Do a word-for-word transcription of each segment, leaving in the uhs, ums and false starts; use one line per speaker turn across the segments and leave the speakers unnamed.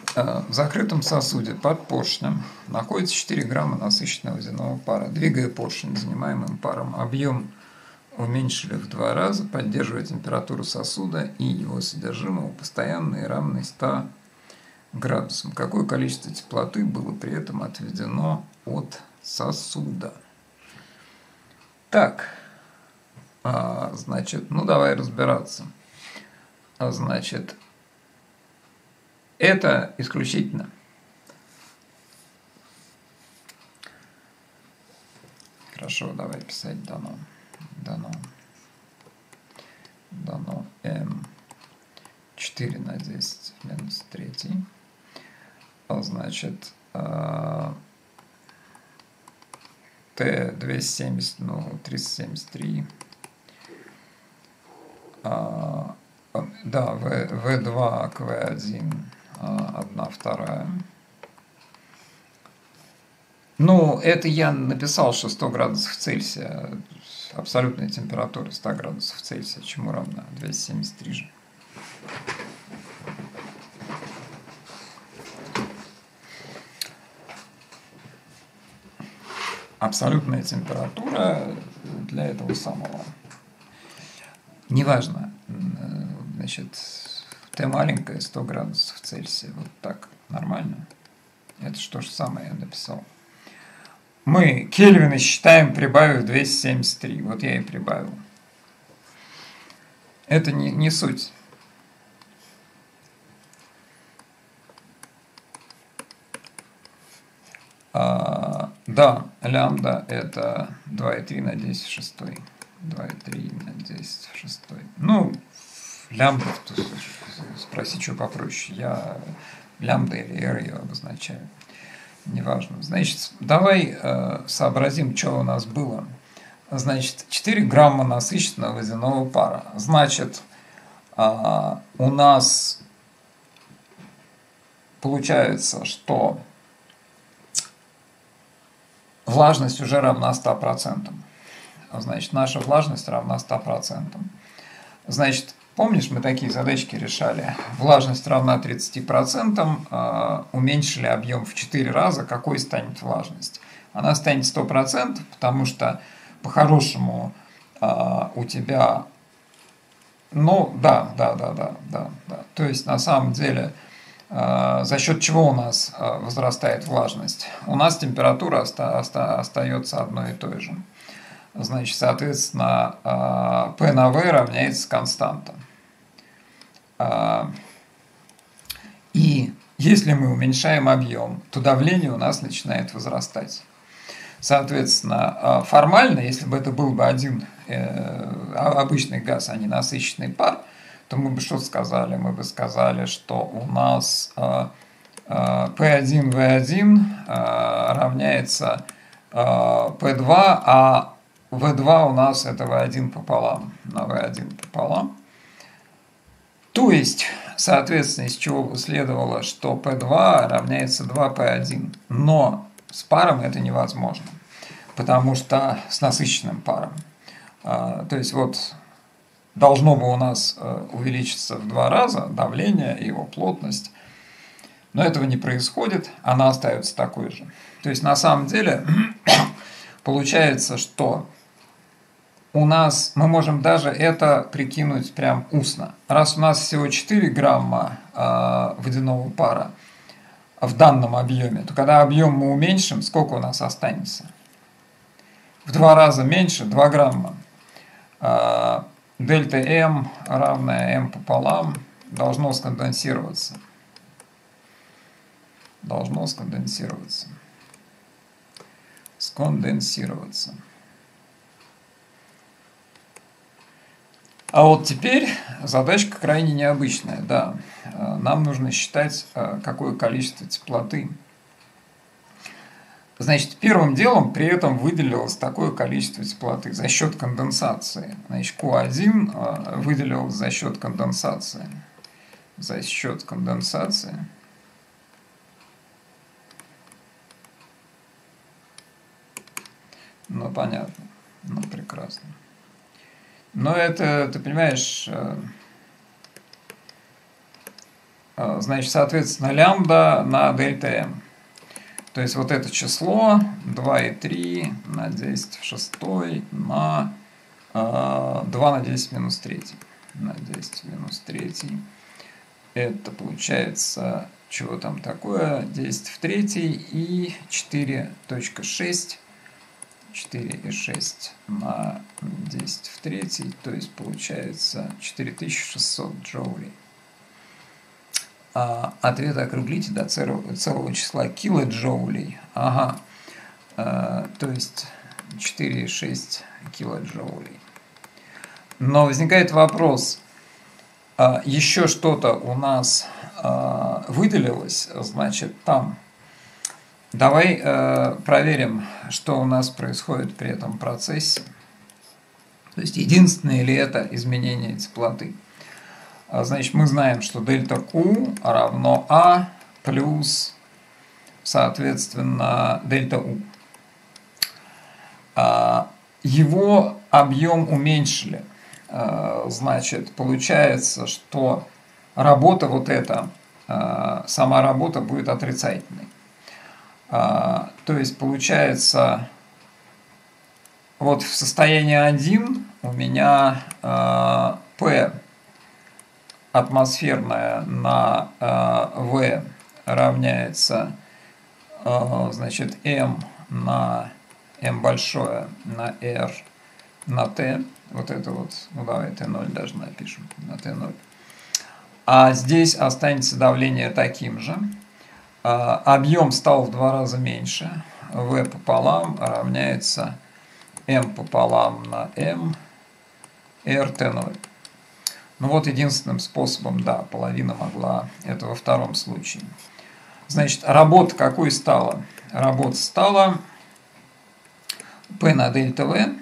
В закрытом сосуде под поршнем находится четыре грамма насыщенного водяного пара. Двигая поршень занимаемым паром, объем уменьшили в два раза, поддерживая температуру сосуда и его содержимого постоянной и равной ста градусам. Какое количество теплоты было при этом отведено от сосуда? Так, а, значит, ну давай разбираться. А, значит, это исключительно хорошо, давай писать дано. Дано. Дано М четыре на десять минус три. А, значит, а, Т двести семьдесят, ну, триста семьдесят три. А, да, В два к В один. Одна вторая. Ну, это я написал, что сто градусов Цельсия, абсолютная температура сто градусов Цельсия, чему равна двести семьдесят три же. Абсолютная температура для этого самого. Неважно, значит, Т маленькая, сто градусов Цельсия. Вот так. Нормально? Это что же самое я написал. Мы кельвины считаем, прибавив двести семьдесят три. Вот я и прибавил. Это не, не суть. А, да, лямбда это два и три на десять в шестой. два и три на десять в шестой. Ну, лямбда, спроси, что попроще. Я лямбда или r ее обозначаю. Неважно. Значит, давай э, сообразим, что у нас было. Значит, четыре грамма насыщенного водяного пара. Значит, э, у нас получается, что влажность уже равна ста процентам. Значит, наша влажность равна ста процентам. Значит, помнишь, мы такие задачки решали? Влажность равна тридцати процентам, э, уменьшили объем в четыре раза. Какой станет влажность? Она станет сто процентов, потому что по-хорошему э, у тебя... Ну, да, да, да, да, да, да. То есть, на самом деле, э, за счет чего у нас э, возрастает влажность? У нас температура оста- оста- остается одной и той же. Значит, соответственно, P на V равняется константа. И если мы уменьшаем объем, то давление у нас начинает возрастать. Соответственно, формально, если бы это был бы один обычный газ, а не насыщенный пар, то мы бы что сказали? Мы бы сказали, что у нас P один V один равняется P два, а В два у нас это В один пополам на В один пополам. То есть, соответственно, из чего бы следовало, что P два равняется два P один. Но с паром это невозможно, потому что с насыщенным паром. То есть, вот должно бы у нас увеличиться в два раза давление и его плотность, но этого не происходит, она остается такой же. То есть, на самом деле, получается, что у нас, мы можем даже это прикинуть прям устно. Раз у нас всего четыре грамма э, водяного пара в данном объеме, то когда объем мы уменьшим, сколько у нас останется? В два раза меньше, два грамма. Э, дельта М равная М пополам должно сконденсироваться. Должно сконденсироваться. Сконденсироваться. А вот теперь задачка крайне необычная, да. Нам нужно считать, какое количество теплоты. Значит, первым делом при этом выделилось такое количество теплоты за счет конденсации. Значит, Q один выделилось за счет конденсации. За счет конденсации. Ну, понятно. Ну, прекрасно. Но это, ты понимаешь, Значит, соответственно, лямбда на дельта m. То есть вот это число два и три на десять в шестой на э, два на десять минус три. На десять минус три. Это получается, чего там такое? десять в третий и четыре и шесть. четыре и шесть на десять в третий, то есть получается четыре тысячи шестьсот джоулей. А ответ округлите до целого, целого числа килоджоулей. Ага. А, то есть четыре и шесть килоджоулей. Но возникает вопрос, а, еще что-то у нас а, выделилось, значит, там. Давай а, проверим, что у нас происходит при этом процессе. То есть единственное ли это изменение теплоты. Значит, мы знаем, что дельта Q равно А плюс, соответственно, дельта U. Его объем уменьшили. Значит, получается, что работа вот эта, сама работа будет отрицательной. То есть, получается, вот в состоянии один у меня P атмосферная на э, V равняется, э, значит, M на M большое на R на T. Вот это вот, ну давай Т ноль даже напишем, на Т ноль. А здесь останется давление таким же. Э, объем стал в два раза меньше. V пополам равняется M пополам на M, R Т ноль. Ну вот единственным способом, да, половина могла, это во втором случае. Значит, работа какой стала? Работа стала P на дельта V,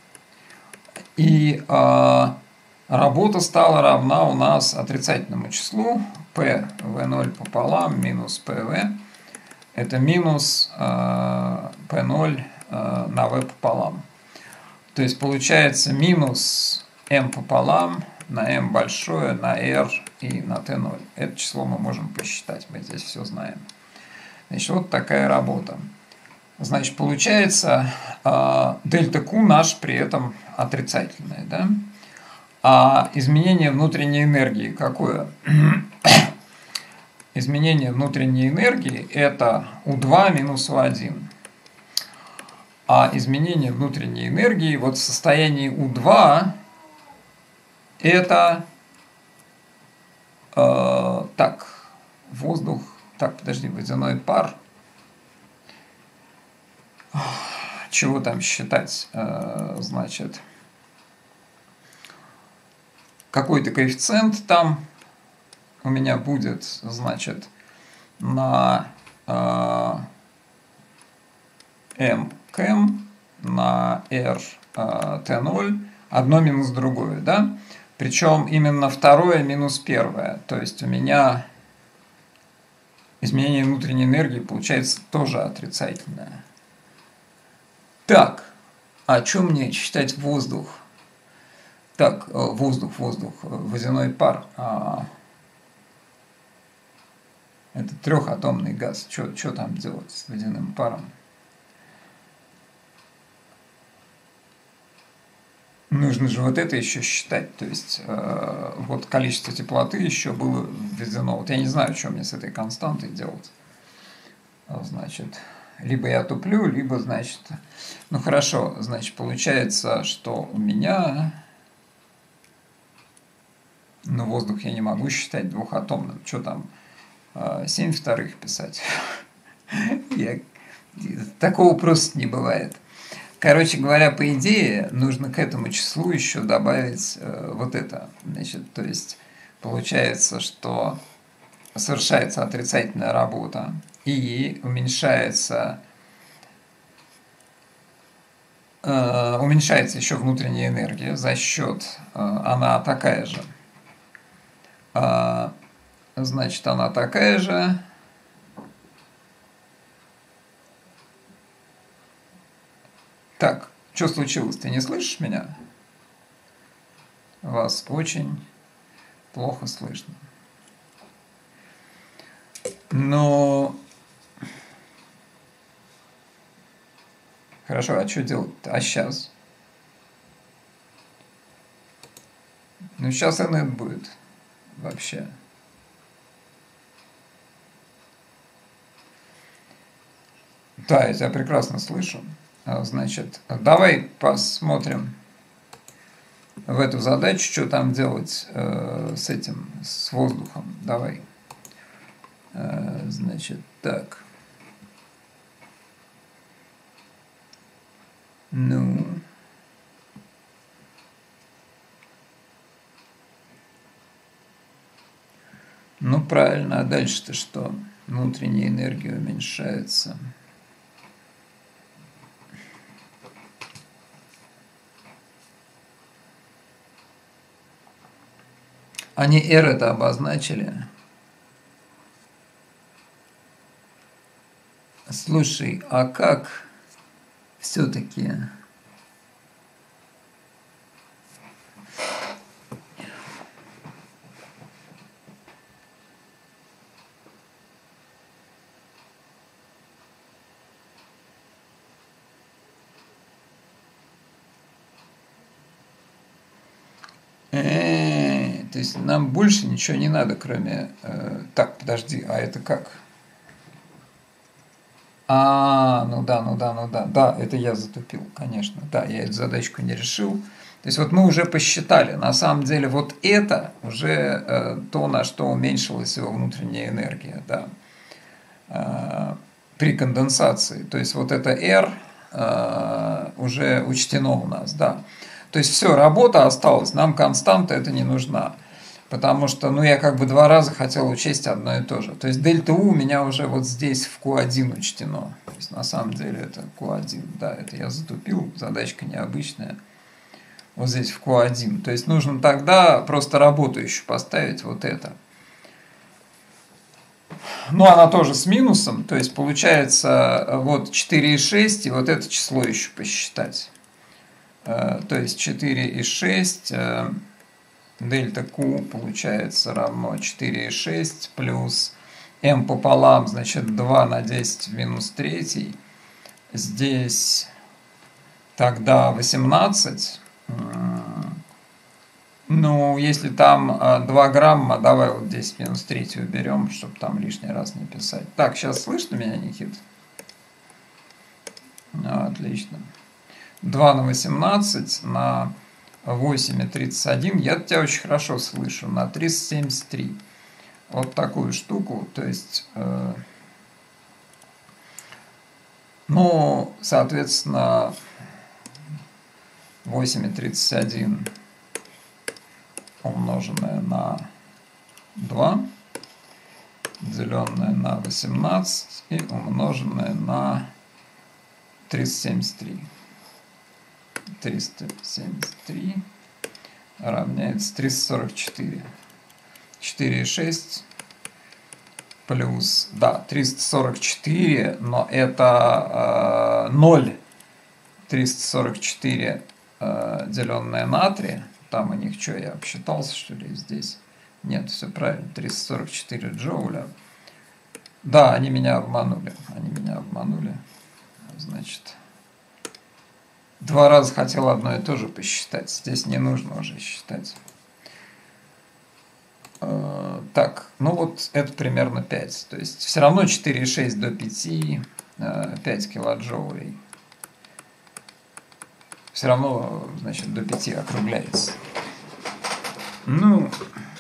и э, работа стала равна у нас отрицательному числу P V ноль пополам минус пэ вэ, это минус э, пэ ноль э, на V пополам. То есть получается минус M пополам на M большое, на R и на Т ноль. Это число мы можем посчитать, мы здесь все знаем. Значит, вот такая работа. Значит, получается, дельта Q наш при этом отрицательное, да? А изменение внутренней энергии какое? Изменение внутренней энергии это У два минус У один. А изменение внутренней энергии вот в состоянии У два это э, так, воздух, так, подожди, водяной пар. Чего там считать? Э, значит, какой-то коэффициент там у меня будет, значит, на э, M к M, на R э, Т ноль, одно минус другое, да? Причем именно второе минус первое. То есть у меня изменение внутренней энергии получается тоже отрицательное. Так, а что мне считать воздух? Так, воздух, воздух, водяной пар. А, это трехатомный газ. Что там делать с водяным паром? Нужно же вот это еще считать, то есть э, вот количество теплоты еще было введено. Вот я не знаю, что мне с этой константой делать. Значит, либо я туплю, либо, значит, ну хорошо, значит, получается, что у меня, ну воздух я не могу считать двухатомным. Что там, э, семь вторых писать? я, такого просто не бывает. Короче говоря, по идее, нужно к этому числу еще добавить э, вот это. Значит, то есть, получается, что совершается отрицательная работа и уменьшается, э, уменьшается еще внутренняя энергия за счет, э, она такая же. Э, значит, она такая же. Так, что случилось? Ты не слышишь меня? Вас очень плохо слышно. Но... Хорошо, а что делать-то? А сейчас? Ну, сейчас инет будет вообще. Да, я тебя прекрасно слышу. Значит, давай посмотрим в эту задачу, что там делать э, с этим, с воздухом. Давай. Э, значит, так. Ну... Ну, правильно. А дальше-то что? Внутренняя энергия уменьшается. Они R это обозначили. Слушай, а как все-таки... Э, то есть нам больше ничего не надо, кроме... Э, так, подожди, а это как? А, ну да, ну да, ну да. Да, это я затупил, конечно. Да, я эту задачку не решил. То есть вот мы уже посчитали. На самом деле вот это уже э, то, на что уменьшилась его внутренняя энергия, да. Э, при конденсации. То есть вот это R э, уже учтено у нас, да. То есть все, работа осталась, нам константа это не нужна. Потому что, ну, я как бы два раза хотел учесть одно и то же. То есть дельта У у меня уже вот здесь в Q один учтено. То есть на самом деле это Q один. Да, это я затупил, задачка необычная. Вот здесь в Q один. То есть нужно тогда просто работу еще поставить вот это. Ну, она тоже с минусом. То есть получается вот четыре и шесть, и вот это число еще посчитать. То есть четыре и шесть... Дельта Q получается равно четыре и шесть плюс m пополам, значит два на десять в минус три. Здесь тогда восемнадцать. Ну, если там два грамма, давай вот десять минус три уберем, чтобы там лишний раз не писать. Так, сейчас слышно меня, Никит? Отлично. два на восемнадцать на... восемь и тридцать один, я тебя очень хорошо слышу, на триста семьдесят три. Вот такую штуку, то есть, э, ну, соответственно, восемь и тридцать один умноженное на два, деленное на восемнадцать и умноженное на триста семьдесят три. триста семьдесят три равняется триста сорок четыре. четыре и шесть плюс, да, триста сорок четыре, но это э, ноль. триста сорок четыре э, деленное на три. Там у них что, я обсчитался, что ли, здесь? Нет, все правильно, триста сорок четыре джоуля. Да, они меня обманули. Они меня обманули. Значит... Два раза хотел одно и то же посчитать. Здесь не нужно уже считать. Э, так, ну вот это примерно пять. То есть все равно четыре и шесть до пяти, э, пять килоджоулей. Все равно, значит, до пяти округляется. Ну,